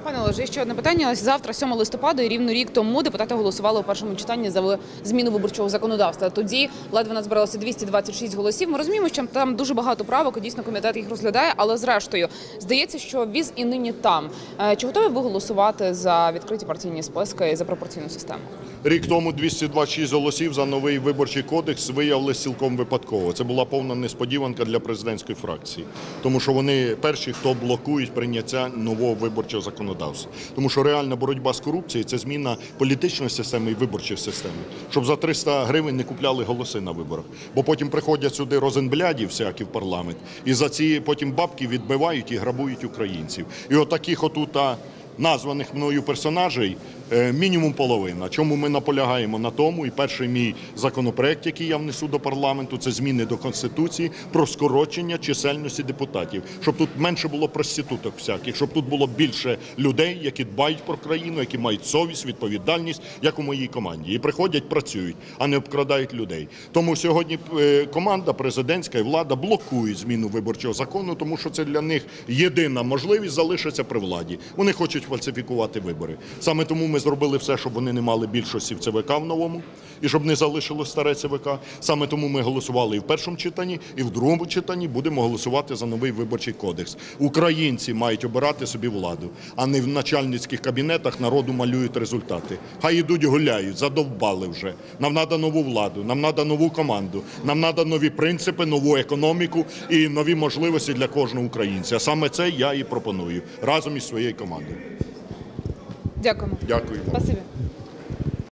Пане Олеже, ще одне питання. Завтра, 7 листопада, і рівно рік тому депутати голосували у першому читанні за зміну виборчого законодавства. Тоді ледве назбиралося 226 голосів. Ми розуміємо, що там дуже багато правок, і дійсно комітет їх розглядає, але зрештою, здається, що віз і нині там. Чи готові ви голосувати за відкриті партійні списки і за пропорційну систему? Рік тому 226 голосів за новий виборчий кодекс виявилися цілком випадково. Це була повна несподіванка для президентської фракції. Тому що вони перші, хто блокують прийняття нового виборчого законодавства. Тому що реальна боротьба з корупцією – це зміна політичної системи і виборчої системи. Щоб за 300 гривень не купляли голоси на виборах. Бо потім приходять сюди розенбляді всякі в парламент, і за ці потім бабки відбивають і грабують українців. І отаких названих мною персонажей мінімум половина. Чому ми наполягаємо на тому? І перший мій законопроект, який я внесу до парламенту, це зміни до Конституції про скорочення чисельності депутатів. Щоб тут менше було проституток всяких, щоб тут було більше людей, які дбають про країну, які мають совість, відповідальність, як у моїй команді. І приходять, працюють, а не обкрадають людей. Тому сьогодні команда президентська і влада блокують зміну виборчого закону, тому що це для них єдина можливість залишитися при владі. Вони хочуть фальсифікувати вибори. Саме тому ми зробили все, щоб вони не мали більшості в ЦВК в новому, і щоб не залишилось старе ЦВК. Саме тому ми голосували і в першому читанні, і в другому читанні будемо голосувати за новий виборчий кодекс. Українці мають обирати собі владу, а не в начальницьких кабінетах народу малюють результати. Хай ідуть гуляють, задовбали вже. Нам треба нову владу, нам треба нову команду, нам треба нові принципи, нову економіку і нові можливості для кожного українця. Саме це я і пропоную разом із своєю командою. Дякуємо. Дякую. Спасибі.